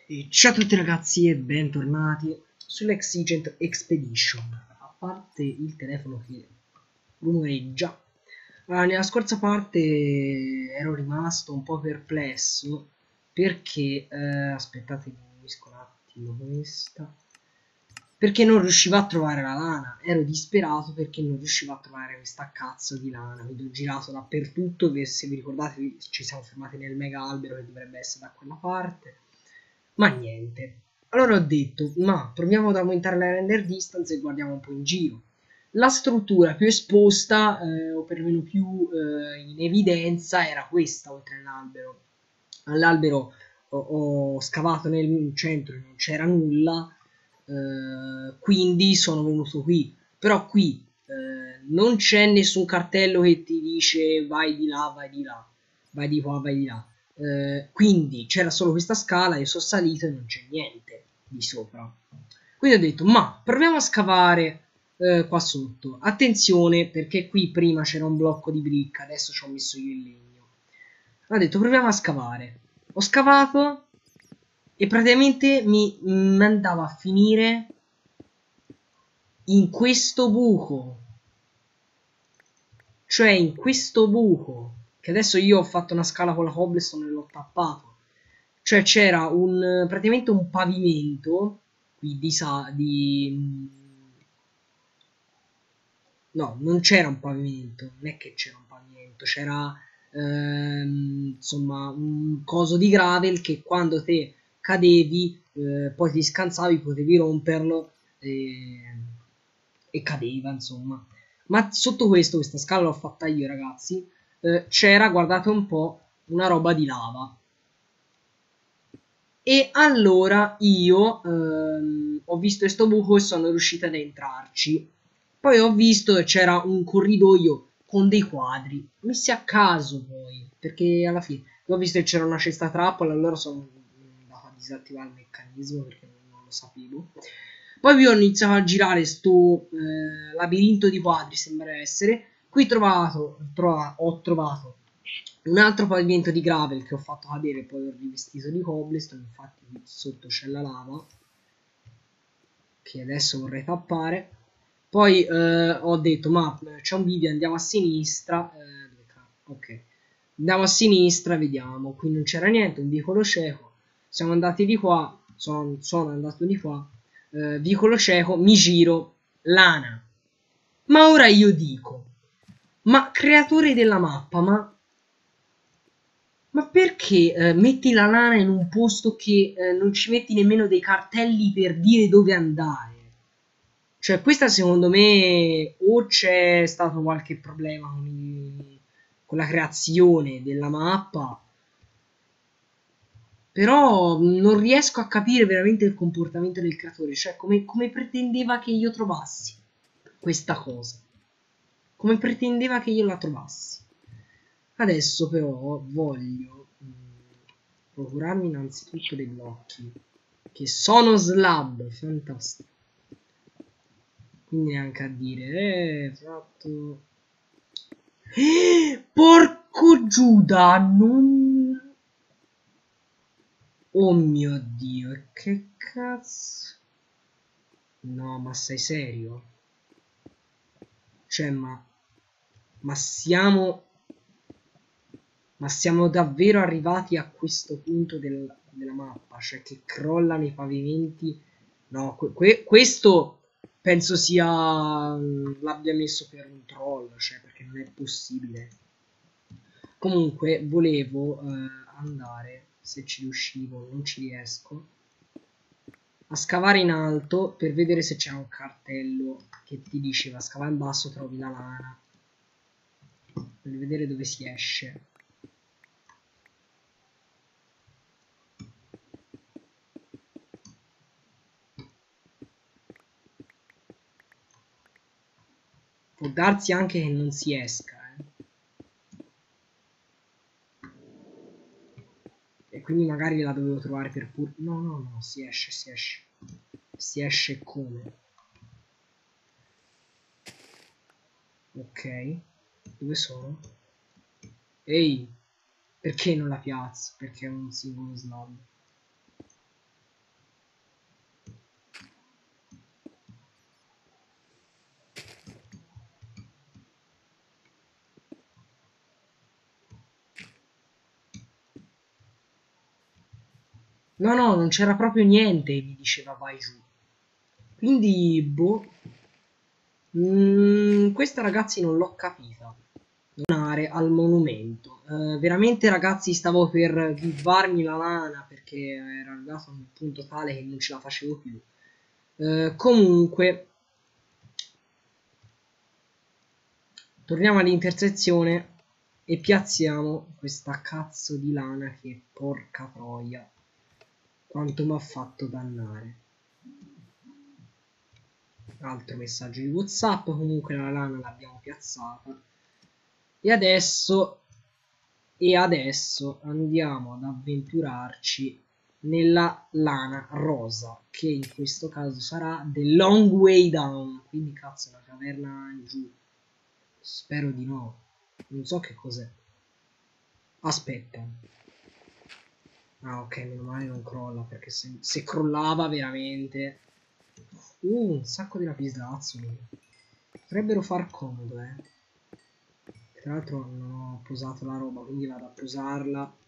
E ciao a tutti ragazzi e bentornati sull'Exigent Expedition. A parte il telefono che rumoreggia, nella scorsa parte ero rimasto un po' perplesso perché, aspettate che unisco un attimo questa, perché non riuscivo a trovare la lana. Ero disperato perché non riuscivo a trovare questa cazzo di lana. Quindi ho girato dappertutto, se vi ricordate ci siamo fermati nel mega albero che dovrebbe essere da quella parte, ma niente. Allora ho detto, ma proviamo ad aumentare la render distance e guardiamo un po' in giro. La struttura più esposta, o perlomeno più in evidenza, era questa oltre all'albero. All'albero ho scavato nel centro e non c'era nulla, quindi sono venuto qui. Però qui non c'è nessun cartello che ti dice vai di là, vai di là, vai di qua, vai di là. Quindi c'era solo questa scala, io sono salito e non c'è niente di sopra. Quindi ho detto, ma proviamo a scavare qua sotto. Attenzione, perché qui prima c'era un blocco di bricca, adesso ci ho messo io il legno. Ho detto, proviamo a scavare. Ho scavato e praticamente mi andava a finire in questo buco. Cioè in questo buco. Che adesso io ho fatto una scala con la cobblestone e l'ho tappato. Cioè c'era praticamente un pavimento qui no, non c'era un pavimento, non è che c'era un pavimento, c'era insomma un coso di gravel che quando te cadevi poi ti scansavi, potevi romperlo e cadeva, insomma. Ma sotto questa scala l'ho fatta io, ragazzi, c'era, guardate un po', una roba di lava. E allora io ho visto questo buco e sono riuscito ad entrarci. Poi ho visto che c'era un corridoio con dei quadri messi a caso poi, perché alla fine ho visto che c'era una cesta trappola, allora sono andato a disattivare il meccanismo perché non lo sapevo. Poi vi ho iniziato a girare sto labirinto di quadri, sembra essere. Qui ho trovato un altro pavimento di gravel che ho fatto cadere, poi ho rivestito di cobblestone, infatti qui sotto c'è la lava che adesso vorrei tappare. Poi ho detto, ma c'è un video, andiamo a sinistra, ok, andiamo a sinistra, vediamo, qui non c'era niente, un vicolo cieco, siamo andati di qua, sono andato di qua, vicolo cieco, mi giro, lana. Ma ora io dico, ma creatore della mappa, ma perché metti la lana in un posto che non ci metti nemmeno dei cartelli per dire dove andare? Cioè, questa secondo me o c'è stato qualche problema con la creazione della mappa, però non riesco a capire veramente il comportamento del creatore, cioè come pretendeva che io trovassi questa cosa, come pretendeva che io la trovassi. Adesso però voglio procurarmi innanzitutto dei blocchi che sono slab, fantastico. Quindi neanche a dire, fatto... porco Giuda, non... Oh mio Dio, e che cazzo... No, ma sei serio? Cioè, ma siamo... Ma siamo davvero arrivati a questo punto della mappa? Cioè che crollano i pavimenti? No, questo penso sia... l'abbia messo per un troll, cioè perché non è possibile. Comunque volevo andare, se ci riuscivo, non ci riesco, a scavare in alto per vedere se c'era un cartello che ti diceva scava in basso trovi la lana, per vedere dove si esce. Può darsi anche che non si esca, e quindi magari la dovevo trovare per pur... No, no, no, si esce, si esce. Si esce come? Ok. Dove sono? Ehi, perché non la piazzo? Perché è un singolo slab. No, no, non c'era proprio niente, mi diceva vai giù. Quindi, boh. Questa ragazzi non l'ho capita. Donare al monumento. Veramente ragazzi stavo per gibbarmi la lana perché era arrivato a un punto tale che non ce la facevo più. Comunque, torniamo all'intersezione e piazziamo questa cazzo di lana che porca troia. Quanto mi ha fatto dannare. Altro messaggio di WhatsApp, comunque la lana l'abbiamo piazzata. E adesso andiamo ad avventurarci nella lana rosa, che in questo caso sarà The Long Way Down, quindi cazzo una caverna in giù. Spero di no. Non so che cos'è. Aspetta. Ah ok, meno male non crolla, perché se crollava veramente... un sacco di lapislazzuli. Potrebbero far comodo, eh. Tra l'altro non ho posato la roba, quindi vado a posarla. Ho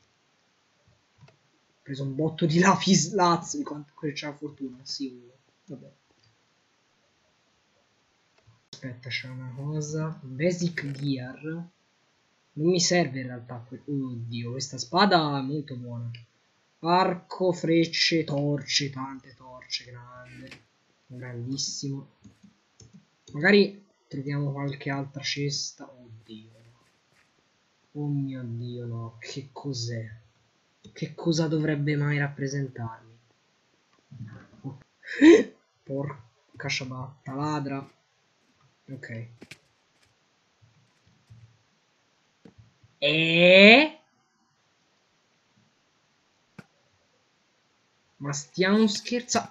preso un botto di lapislazzuli, quanto c'è la fortuna, sì, uno. Vabbè. Aspetta, c'è una cosa. Basic gear. Non mi serve in realtà. Oddio, questa spada è molto buona. Arco, frecce, torce, tante torce, grande. Grandissimo. Magari troviamo qualche altra cesta. Oddio. Oh mio Dio, no. Che cos'è? Che cosa dovrebbe mai rappresentarmi? Porca ciabatta, ladra. Ok. E... Ma stiamo scherzando?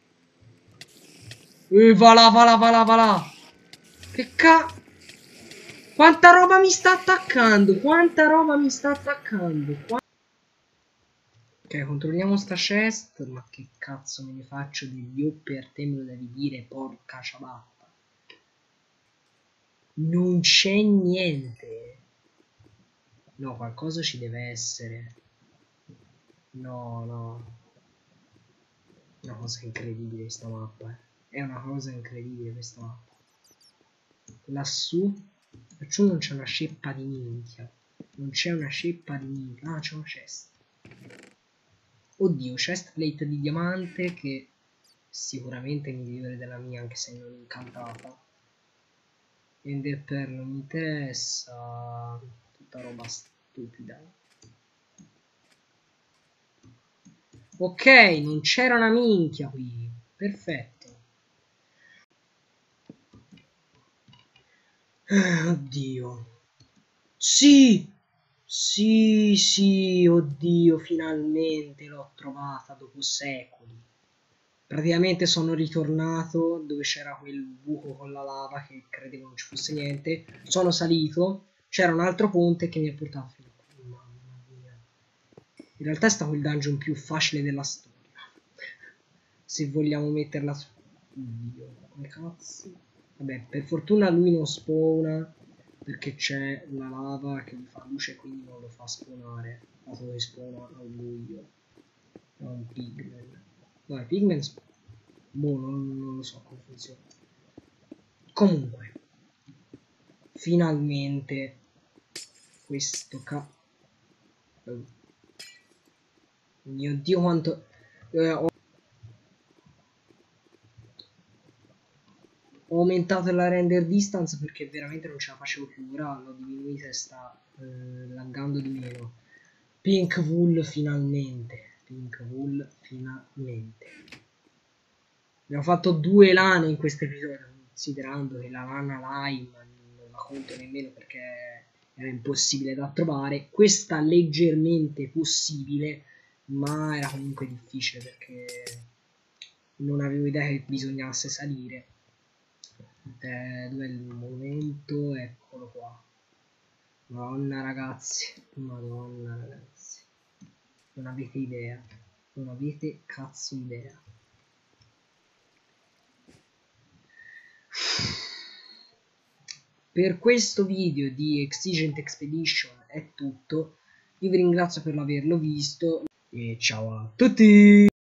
Va là, va là, va là, va là. Che Quanta roba mi sta attaccando? Quanta roba mi sta attaccando? Ok, controlliamo sta chest. Ma che cazzo me ne faccio degli upper? Te me lo devi dire, porca ciabatta. Non c'è niente. No, qualcosa ci deve essere. No, no. Una cosa incredibile questa mappa. È una cosa incredibile questa mappa. Lassù non c'è una ceppa di minchia. Non c'è una ceppa di minchia. Ah, c'è una chest. Oddio, chestplate di diamante che sicuramente è migliore della mia, anche se non incantata. Ender Pearl non mi interessa. Tutta roba stupida. Ok, non c'era una minchia qui. Perfetto. Oddio. Sì! Sì, sì, oddio, finalmente l'ho trovata dopo secoli. Praticamente sono ritornato dove c'era quel buco con la lava che credevo non ci fosse niente. Sono salito, c'era un altro ponte che mi ha portato fino a qui. Mamma mia. In realtà è stato il dungeon più facile della storia. Se vogliamo metterla su... Oddio, come cazzo? Vabbè, per fortuna lui non spawna perché c'è la lava che gli fa luce e quindi non lo fa spawnare. Dato che spawna al buio. È un pigman. No, i pigman boh, non lo so come funziona. Comunque, finalmente questo oh. Mio Dio quanto... ho aumentato la render distance perché veramente non ce la facevo più. Ora l'ho diminuita e sta laggando di meno. Pink wool finalmente. Pink wool finalmente. Abbiamo fatto 2 lane in questo episodio, considerando che la lana lime non la conto nemmeno perché era impossibile da trovare. Questa leggermente possibile, ma era comunque difficile perché non avevo idea che bisognasse salire. Dov'è il monumento? Eccolo qua. Madonna ragazzi, madonna ragazzi. Non avete idea. Non avete cazzo idea. Per questo video di Exigent Expedition è tutto. Io vi ringrazio per averlo visto. e ciao a tutti!